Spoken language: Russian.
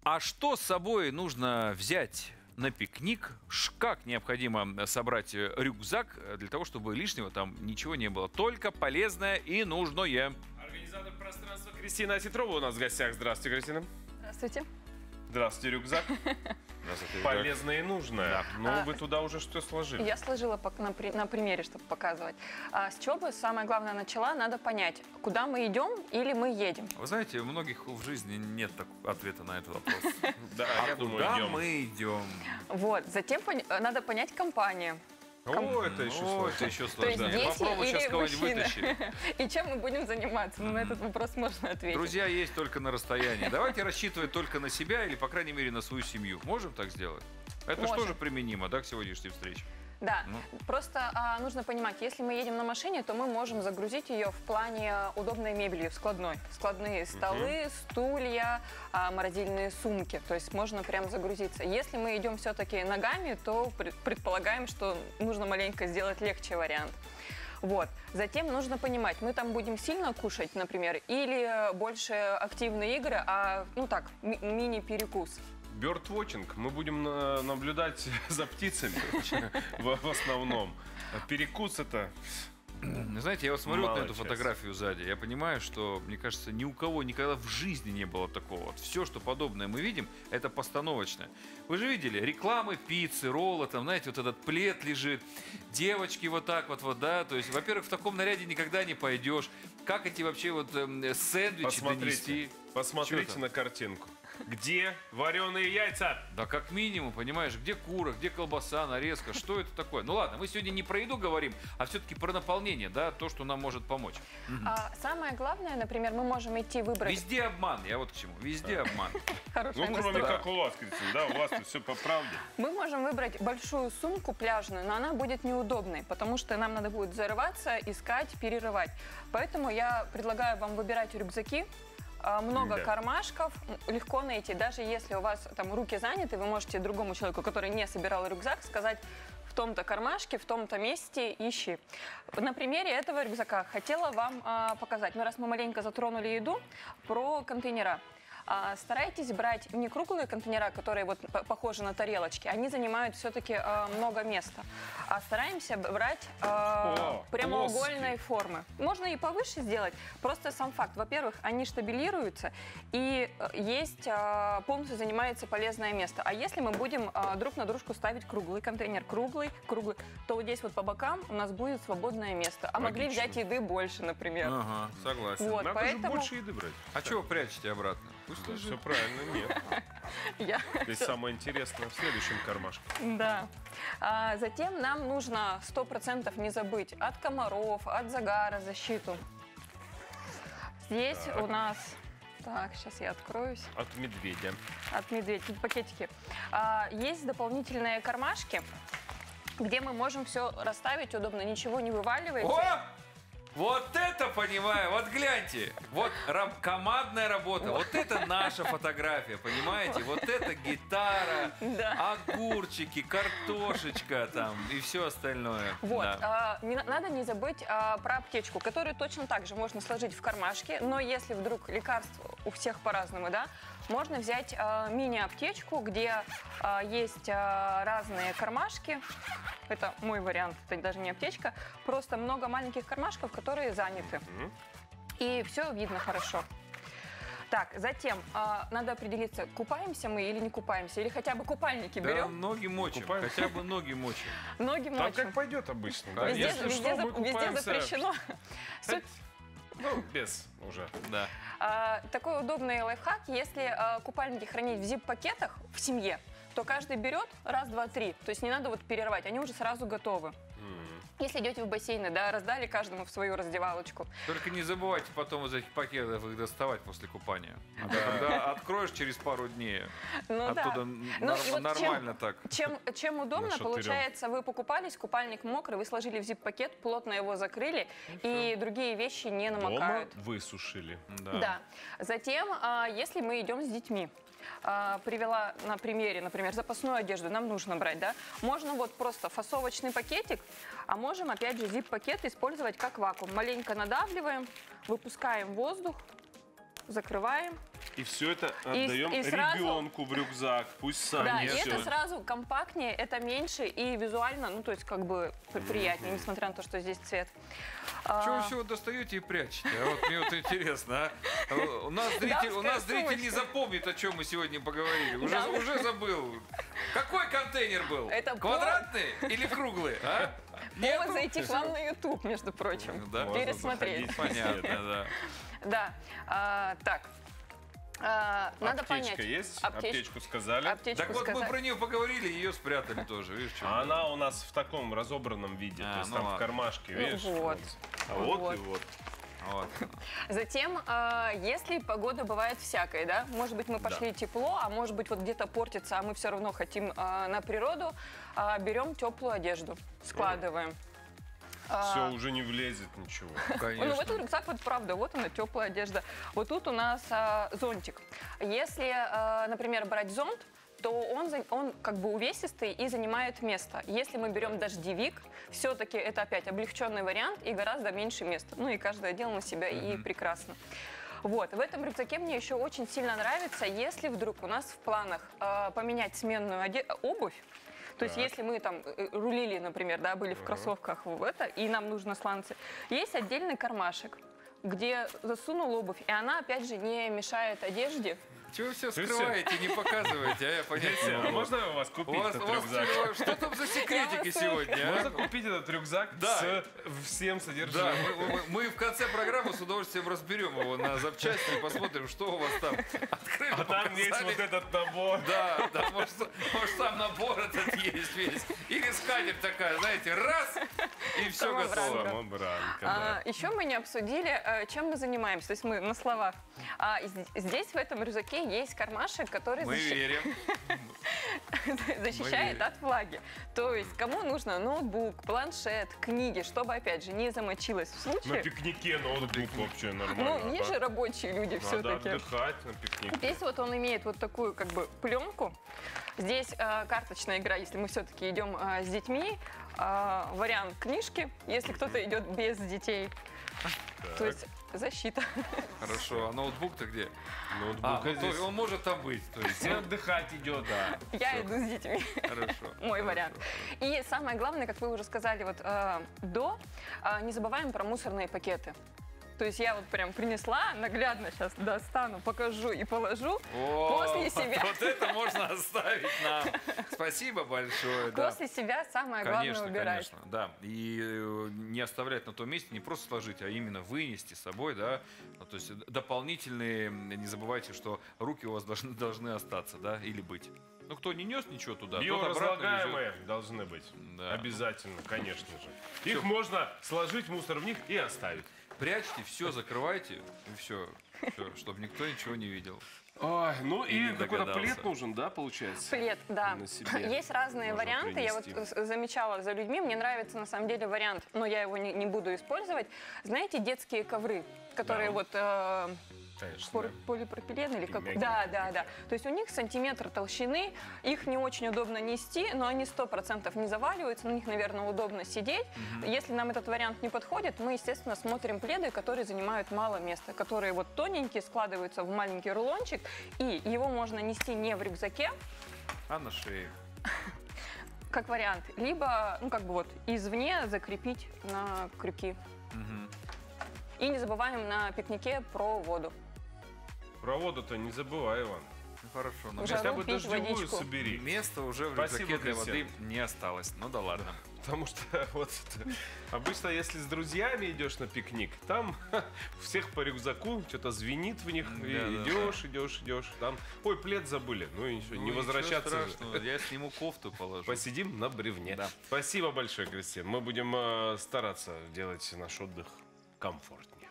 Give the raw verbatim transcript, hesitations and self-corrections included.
А что с собой нужно взять на пикник? Как необходимо собрать рюкзак для того, чтобы лишнего там ничего не было? Только полезное и нужное. Организатор пространства Кристина Осетрова у нас в гостях. Здравствуйте, Кристина. Здравствуйте. Здравствуйте, рюкзак. Здравствуйте, Полезное и нужное. Да. Ну, А, вы туда уже что сложили? Я сложила на, при, на примере, чтобы показывать. А, с чего бы самое главное начала, надо понять, куда мы идем или мы едем. Вы знаете, у многих в жизни нет такого ответа на этот вопрос. Да, я думаю, Куда идем. мы идем? Вот. Затем пон- надо понять компанию. О, это еще О, сложно. это еще То есть сложнее. дети Попробуй сейчас или кого-нибудь мужчины. вытащи. И чем мы будем заниматься? Ну, на этот вопрос можно ответить. Друзья есть только на расстоянии. Давайте рассчитывать только на себя или, по крайней мере, на свою семью. Можем так сделать? Это Можем. что же применимо, да, к сегодняшней встрече? Да, Ну. просто а, нужно понимать, если мы едем на машине, то мы можем загрузить ее в плане удобной мебели, складной. Складные столы, стулья, а, морозильные сумки. То есть можно прям загрузиться. Если мы идем все-таки ногами, то пред- предполагаем, что нужно маленько сделать легче вариант. Вот. Затем нужно понимать, мы там будем сильно кушать, например, или больше активные игры, а, ну так, ми- мини-перекус. Бёрдвотчинг. Мы будем на- наблюдать за птицами в, в основном. А перекус это... Знаете, я вот смотрю вот на Малая эту часть. фотографию сзади, я понимаю, что, мне кажется, ни у кого никогда в жизни не было такого. Вот все, что подобное мы видим, это постановочное. Вы же видели рекламы пиццы, ролла, там, знаете, вот этот плед лежит, девочки вот так вот, вот, да, то есть, во-первых, в таком наряде никогда не пойдешь. Как эти вообще вот эм, сэндвичи Посмотрите, донести? посмотрите Чё на картинку. Где вареные яйца? Да как минимум, понимаешь, где кура, где колбаса, нарезка, что это такое? Ну ладно, мы сегодня не про еду говорим, а все-таки про наполнение, да, то, что нам может помочь. А самое главное, например, мы можем идти выбрать Везде обман, я вот к чему, везде обман. хорошее Ну, кроме настроение. как у вас, Кристина, да, у вас все по правде. Мы можем выбрать большую сумку пляжную, но она будет неудобной, потому что нам надо будет зарываться, искать, перерывать. Поэтому я предлагаю вам выбирать рюкзаки. А, Много Да. кармашков, м, легко найти. Даже если у вас там руки заняты, вы можете другому человеку, который не собирал рюкзак, сказать: в том-то кармашке, в том-то месте ищи. На примере этого рюкзака хотела вам а, показать, ну раз мы маленько затронули еду, про контейнера. А, Старайтесь брать не круглые контейнера, которые вот п- похожи на тарелочки, они занимают все-таки а, много места. А стараемся б- брать а, О, прямоугольной формы. Можно и повыше сделать, просто сам факт. Во-первых, они штабелируются и э, есть, а, полностью занимается полезное место. А если мы будем а, друг на дружку ставить круглый контейнер, круглый, круглый, то вот здесь вот по бокам у нас будет свободное место. А могли Логично. взять еды больше, например. Ага, согласен. Вот, Надо поэтому- же больше еды брать. А чего вы прячете обратно? Пусть Да, лежит. все правильно, нет. Я- Здесь самое интересное в следующем кармашке. Да. А, затем нам нужно сто процентов не забыть от комаров, от загара защиту. Здесь Так. у нас... Так, сейчас я откроюсь. От медведя. От медведя, тут пакетики. А, есть дополнительные кармашки, где мы можем все расставить удобно, ничего не вываливается. О! Вот это понимаю, вот гляньте, вот раб- командная работа, вот это наша фотография, понимаете, вот это гитара, Да. огурчики, картошечка там и все остальное. Вот, Да. а, не на- надо не забыть а, про аптечку, которую точно так же можно сложить в кармашке, но если вдруг лекарств у всех по-разному, да, можно взять а, мини-аптечку, где а, есть а, разные кармашки. Это мой вариант, это даже не аптечка, просто много маленьких кармашков, которые заняты. Мгм. И все видно хорошо. Так, затем а, надо определиться, купаемся мы или не купаемся, или хотя бы купальники Да, берем, ноги мочим, Купаем. хотя бы ноги мочим. ноги Там мочим. как пойдет обычно. да. Конечно. Везде, Если везде что, за- мы везде купаемся. запрещено. Суть- Ну, без уже. Да. А, такой удобный лайфхак, если а, купальники хранить в зип-пакетах в семье, то каждый берет раз, два, три. То есть не надо вот перерывать, они уже сразу готовы. Если идете в бассейны, да, раздали каждому в свою раздевалочку. Только не забывайте потом из этих пакетов их доставать после купания. А то когда откроешь через пару дней, Ну да. оттуда Ну, нар- и вот нормально так. Чем, чем удобно, Нашатырем. получается, вы покупались, купальник мокрый, вы сложили в зип-пакет, плотно его закрыли, и другие вещи не Дома намокают. высушили. Да. Да. Затем, а, если мы идем с детьми, а, привела на примере, например, запасную одежду, нам нужно брать, да, можно вот просто фасовочный пакетик, а можем, опять же, зип-пакет использовать как вакуум. Маленько надавливаем, выпускаем воздух, закрываем. И все это И- отдаем и сразу- ребенку в рюкзак. Пусть сам Да, и несет. это сразу компактнее, это меньше и визуально, ну, то есть как бы п- приятнее, несмотря на то, что здесь цвет. А, Чего вы все достаете и прячете? А вот мне вот интересно, а? У нас зритель, у нас Дамская зритель не сумочка. запомнит, о чем мы сегодня поговорили. Уже, Да. уже забыл. Какой контейнер был? Это повод- Квадратный или круглый? А? Повод зайти к вам на YouTube, между прочим. Да. Можно Пересмотреть. заходить везде, Понятно, да. да. Да, а, так. А, надо Аптечка понять. есть? Аптеч- Аптечку сказали. Аптечку Так вот мы сказать. про нее поговорили, ее спрятали тоже. Видишь, в чем А дело? она у нас в таком разобранном виде. А, то есть ну там в ладно. кармашке, Ну видишь? вот. А вот, Вот. и вот. Вот. Затем, а, если погода бывает всякой, да, может быть, мы пошли тепло, а может быть, вот где-то портится, а мы все равно хотим а, на природу, а, берем теплую одежду, складываем. А, Все, уже не влезет ничего. Ну, в Конечно. этот рюкзак, вот правда, вот она, теплая одежда. Вот тут у нас а, зонтик. Если, а, например, брать зонт, то он, за- он как бы увесистый и занимает место. Если мы берем дождевик, все-таки это опять облегченный вариант и гораздо меньше места. Ну и каждый одел на себя и прекрасно. Вот, в этом рюкзаке мне еще очень сильно нравится, если вдруг у нас в планах а, поменять сменную оде- обувь. То есть, Так. если мы там э, рулили, например, да, были в кроссовках в это, и нам нужно сланцы, есть отдельный кармашек, где засунул обувь, и она, опять же, не мешает одежде. Чего вы все Ты скрываете, не показываете, а я понять не Алексей, а могу. можно у вас У купить вас, этот у вас рюкзак? чего- что там за секретики Я вас сегодня? Можно а? купить этот рюкзак Да. с всем Да, содержимым? мы, мы- мы в конце программы с удовольствием разберем его на запчасти и посмотрим, что у вас там. Открыли, А там есть показали. вот этот набор. Да, да, может, может сам набор этот есть весь. Или скатерть такая, знаете, раз, и все Самобранка. готово. Самобранка, А, еще мы не обсудили, э, чем мы занимаемся. То есть мы на словах. А, и з- здесь в этом рюкзаке есть кармашек, который Мы защи- верим. защищает верим. от влаги. То есть кому нужно ноутбук, планшет, книги, чтобы, опять же, не замочилось в На случае. пикнике ноутбук вообще Ну, нормально. есть да? же рабочие люди Надо все-таки. отдыхать на пикнике. Здесь вот он имеет вот такую как бы пленку. Здесь э, карточная игра, если мы все-таки идем э, с детьми. Э, вариант книжки, если кто-то идет без детей. То есть защита. Хорошо, а ноутбук-то где? Ноутбук А, ну, здесь. то он может там быть. То есть, Все отдыхать идет, да. Я Всё. иду с детьми. Хорошо. Мой хорошо. вариант. И самое главное, как вы уже сказали вот э, до, э, не забываем про мусорные пакеты. То есть я вот прям принесла, наглядно сейчас достану, покажу и положу. О, После себя. Вот это можно оставить нам. Спасибо большое. да. После себя самое главное Конечно, убирать. конечно, да. И э, не оставлять на том месте, не просто сложить, а именно вынести с собой, да. Ну, то есть дополнительные, м, не забывайте, что руки у вас должны, должны остаться, да, или быть. Ну, кто не нес ничего туда, тот обратно везет. Биоразлагаемые должны быть. Да. Обязательно, конечно же. Их можно сложить, мусор в них и оставить. Прячьте, все закрывайте, и все, чтобы никто ничего не видел. Ой, ну И и, не какой-то догадался. плед нужен, да, получается? Плед, да. На себе Есть разные можно варианты. Я вот принести. с- замечала за людьми. Мне нравится на самом деле вариант, но я его не, не буду использовать. Знаете, детские ковры, которые Да. вот э, Конечно. пор- полипропилен или как? Мягкие Да, такие, да, да. То есть у них сантиметр толщины, их не очень удобно нести, но они сто процентов не заваливаются, на них, наверное, удобно сидеть. Если нам этот вариант не подходит, мы, естественно, смотрим пледы, которые занимают мало места, которые вот тоненькие, складываются в маленький рулончик, и его можно нести не в рюкзаке, А на шее. как вариант, либо, ну, как бы вот извне закрепить на крюки. Мгм. И не забываем на пикнике про воду. Про воду-то не забывай, Иван. Ну, хорошо, но Уже Хотя жару бы пить дождевую водичку. собери. места уже в Спасибо, рюкзаке для воды Кристина. не осталось. Ну да ладно. Потому что вот это- обычно, если с друзьями идешь на пикник, там всех по рюкзаку, что-то звенит в них, и Да, да, идешь, идешь, идешь. Там, ой, плед забыли. Ну и ничего, Ну, не ничего возвращаться же. страшного, я сниму кофту положу. Посидим на бревне. Да. Спасибо большое, Кристина. Мы будем э, стараться делать наш отдых комфортнее.